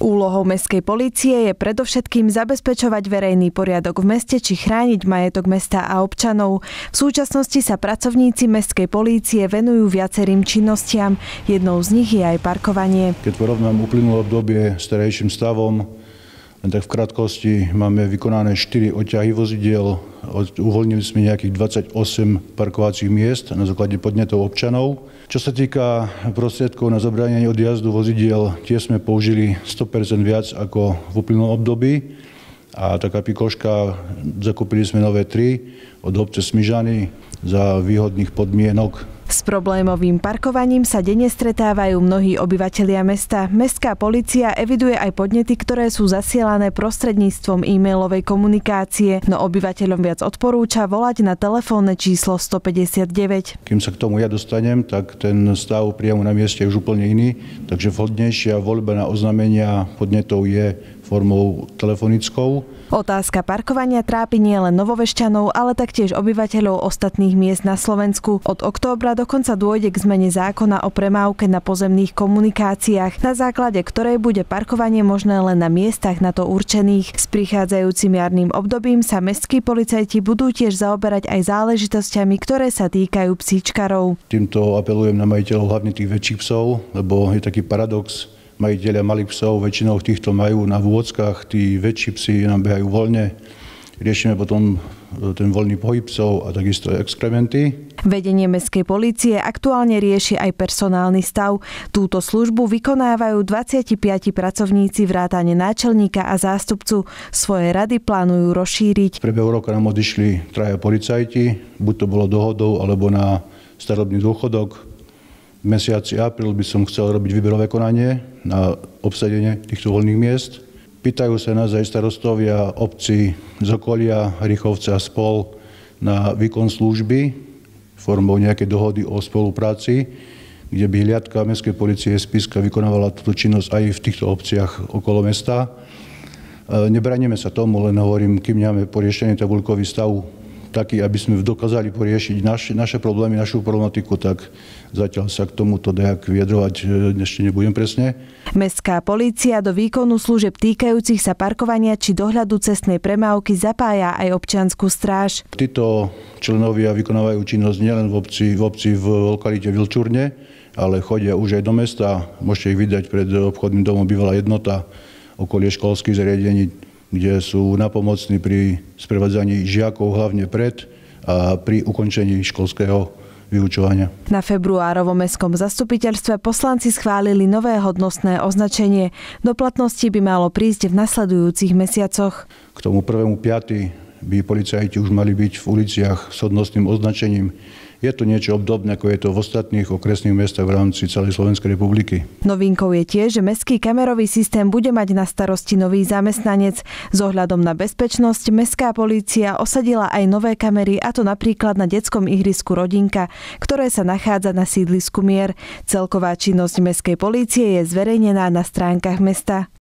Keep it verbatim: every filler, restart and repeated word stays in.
Úlohou mestskej polície je predovšetkým zabezpečovať verejný poriadok v meste či chrániť majetok mesta a občanov. V súčasnosti sa pracovníci mestskej polície venujú viacerým činnostiam. Jednou z nich je aj parkovanie. Keď porovnám uplynulé obdobie s terajším stavom, len tak v krátkosti máme vykonané štyri odťahy vozidiel, uvoľnili sme nejakých dvadsaťosem parkovacích miest na základe podnetov občanov. Čo sa týka prostriedkov na zabránenie odjazdu vozidiel, tie sme použili sto percent viac ako v uplynulom období. A taká pikoška, zakúpili sme nové tri od obce Smižany za výhodných podmienok. S problémovým parkovaním sa denne stretávajú mnohí obyvatelia mesta. Mestská polícia eviduje aj podnety, ktoré sú zasielané prostredníctvom e-mailovej komunikácie, no obyvateľom viac odporúča volať na telefónne číslo sto päťdesiatdeväť. Kým sa k tomu ja dostanem, tak ten stav priamo na mieste je už úplne iný, takže vhodnejšia voľba na oznámenia podnetov je formou telefonickou. Otázka parkovania trápi nielen Novovešťanov, ale taktiež obyvateľov ostatných miest na Slovensku. Od októbra dokonca dôjde k zmene zákona o premávke na pozemných komunikáciách, na základe ktorej bude parkovanie možné len na miestach na to určených. S prichádzajúcim jarným obdobím sa mestskí policajti budú tiež zaoberať aj záležitosťami, ktoré sa týkajú psíčkarov. Týmto apelujem na majiteľov hlavne tých väčších psov, lebo je taký paradox. Majiteľia malých psov väčšinou týchto majú na vôdzkach, tí väčší psi nám behajú voľne. Riešime potom ten voľný pohyb psov a takisto exkrementy. Vedenie mestskej polície aktuálne rieši aj personálny stav. Túto službu vykonávajú dvadsaťpäť pracovníci vrátane náčelníka a zástupcu. Svoje rady plánujú rozšíriť. V priebehu roka nám odišli traja policajti, buď to bolo dohodou, alebo na starobný dôchodok. V mesiaci apríl by som chcel robiť výberové konanie na obsadenie týchto voľných miest. Pýtajú sa nás aj starostovia obcí z okolia, Rychovce a spol na výkon služby formou nejakej dohody o spolupráci, kde by hliadka mestskej polície Spišska vykonávala túto činnosť aj v týchto obciach okolo mesta. Nebraníme sa tomu, len hovorím, kým nemáme poriešený tabuľkový stav taký, aby sme dokázali poriešiť naše, naše problémy, našu problematiku, tak zatiaľ sa k tomuto dejak vyjadrovať ešte nebudem presne. Mestská polícia do výkonu služieb týkajúcich sa parkovania či dohľadu cestnej premávky zapája aj občiansku stráž. Títo členovia vykonávajú činnosť nielen v obci, v obci v lokalite Vilčurne, ale chodia už aj do mesta. Môžete ich vidieť pred obchodným domom Bývalá jednota, okolie školských zariadení, kde sú napomocní pri sprevádzaní žiakov hlavne pred a pri ukončení školského vyučovania. Na februárovom mestskom zastupiteľstve poslanci schválili nové hodnostné označenie. Do platnosti by malo prísť v nasledujúcich mesiacoch. K tomu prvému piaty by policajti už mali byť v uliciach s hodnostným označením. Je to niečo obdobné, ako je to v ostatných okresných mestách v rámci celej Slovenskej republiky. Novinkou je tiež, že mestský kamerový systém bude mať na starosti nový zamestnanec. S ohľadom na bezpečnosť mestská polícia osadila aj nové kamery, a to napríklad na detskom ihrisku Rodinka, ktoré sa nachádza na sídlisku Mier. Celková činnosť mestskej polície je zverejnená na stránkach mesta.